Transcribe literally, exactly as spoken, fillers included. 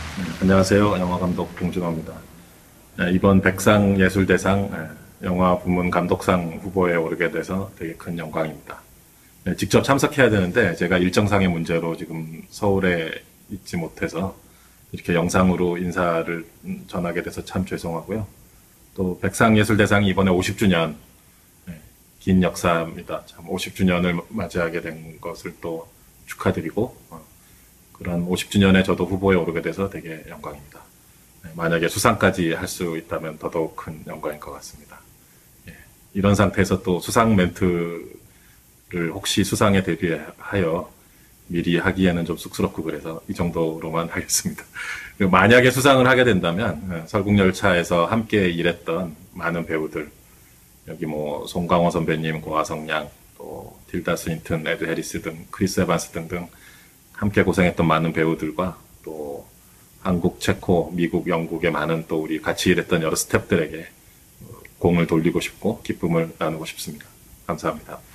네, 안녕하세요. 영화감독 봉준호입니다. 네, 이번 백상예술대상 네, 영화 부문 감독상 후보에 오르게 돼서 되게 큰 영광입니다. 네, 직접 참석해야 되는데 제가 일정상의 문제로 지금 서울에 있지 못해서 이렇게 영상으로 인사를 전하게 돼서 참 죄송하고요. 또 백상예술대상이 이번에 오십 주년, 네, 긴 역사입니다. 참 오십 주년을 맞이하게 된 것을 또 축하드리고 어, 그런 오십 주년에 저도 후보에 오르게 돼서 되게 영광입니다. 네, 만약에 수상까지 할 수 있다면 더더욱 큰 영광일 것 같습니다. 예, 이런 상태에서 또 수상 멘트를 혹시 수상에 대비하여 미리 하기에는 좀 쑥스럽고 그래서 이 정도로만 하겠습니다. 만약에 수상을 하게 된다면 설국열차에서 함께 일했던 많은 배우들, 여기 뭐 송강호 선배님, 고하성 양, 또 틸다 스윈튼, 에드 해리스 등 크리스 에반스 등등 함께 고생했던 많은 배우들과 또 한국, 체코, 미국, 영국의 많은 또 우리 같이 일했던 여러 스태프들에게 공을 돌리고 싶고 기쁨을 나누고 싶습니다. 감사합니다.